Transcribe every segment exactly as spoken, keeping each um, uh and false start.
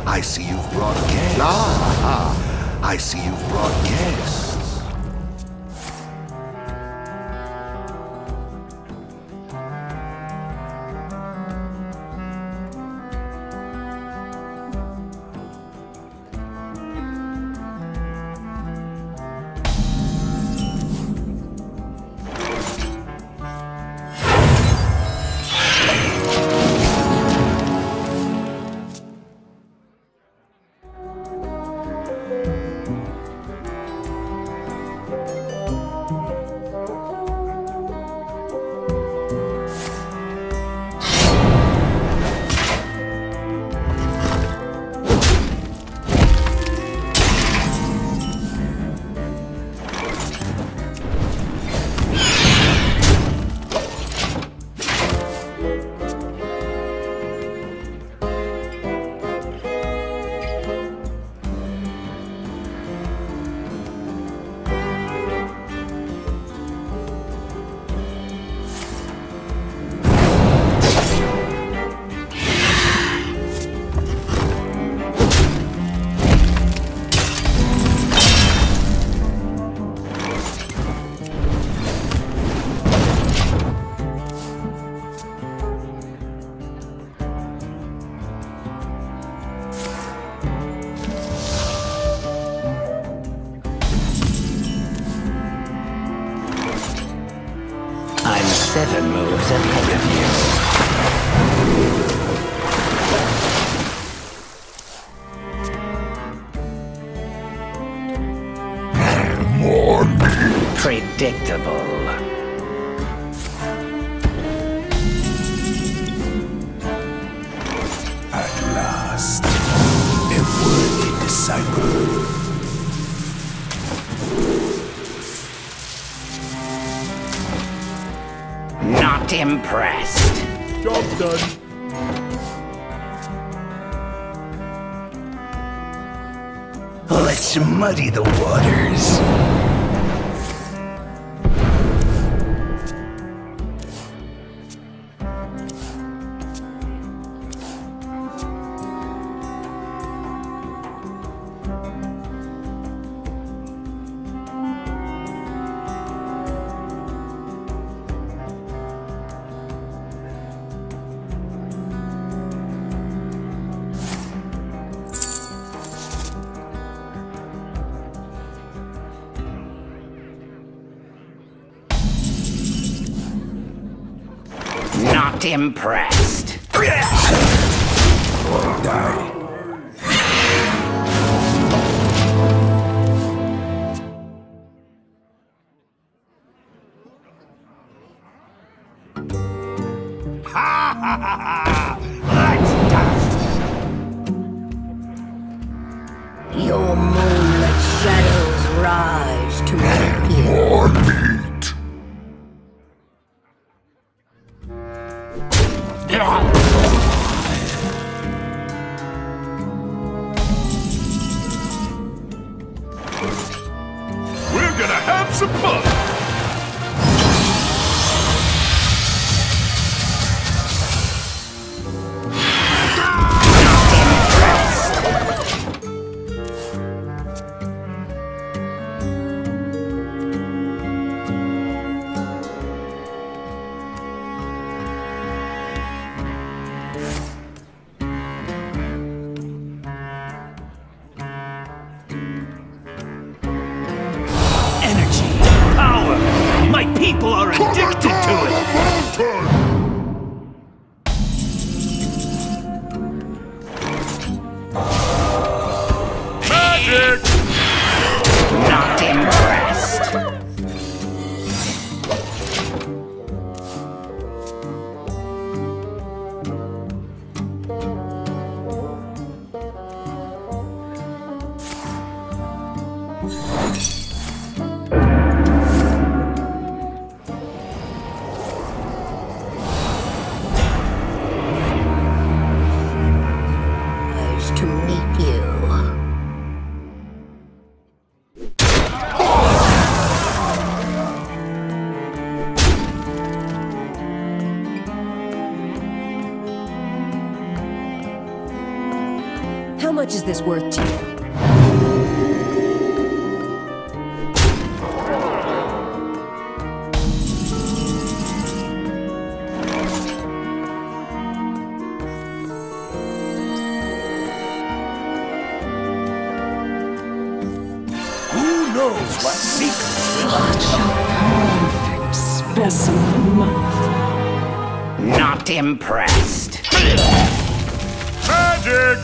I see you've brought guests. Ah, I see you've brought guests. Seven moves ahead of you. More meat. Predictable. At last, a worthy disciple. Not impressed. Job done. Let's muddy the waters. Not impressed. Die. Ha ha ha ha! Let's dance! Your moonlit shadows rise to meet you. More meat. We're gonna have some fun! People are addicted to it! Magic! Not impressed. How much is this worth to you? Who knows what secrets will Perfect specimen. Not impressed. Magic!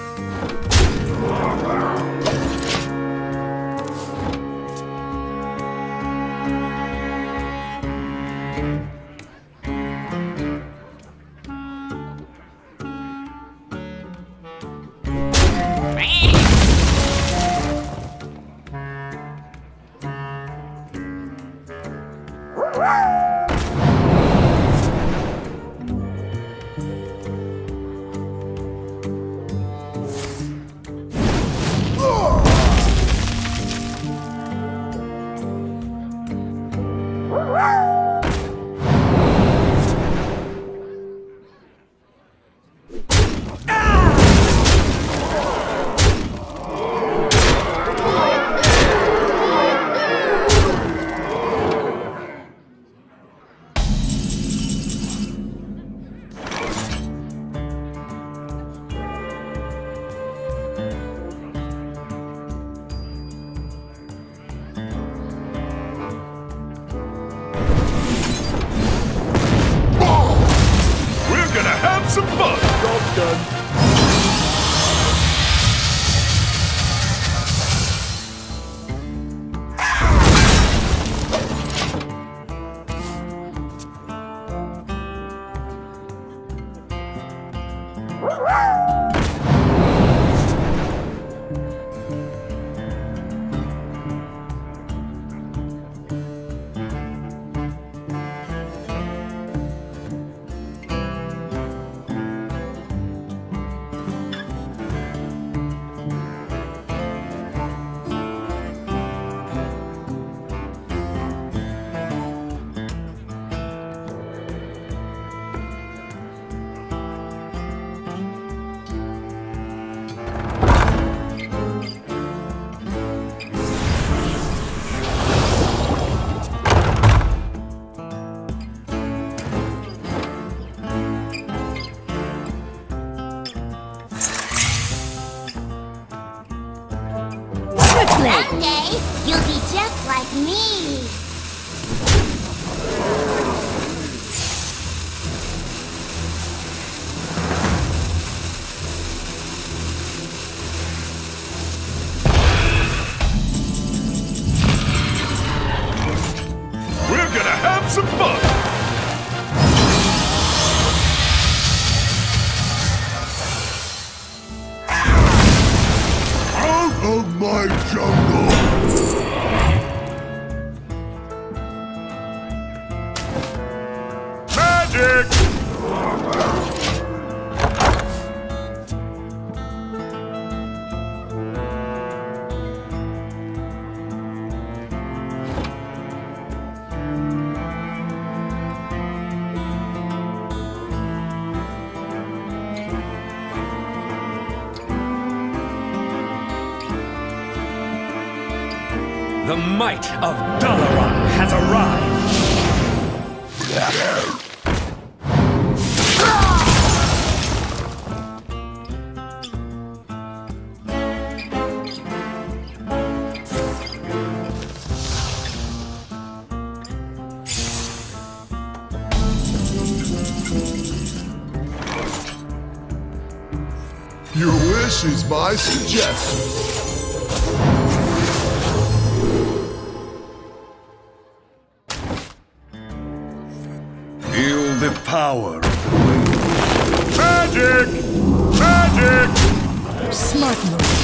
Have some fun! Job done. Someday, you'll be just like me. We're gonna have some fun! Of my jungle! Magic! The might of Dalaran has arrived! Your wish is my suggestion. Feel the power of the wind. Magic! Magic! Smart move.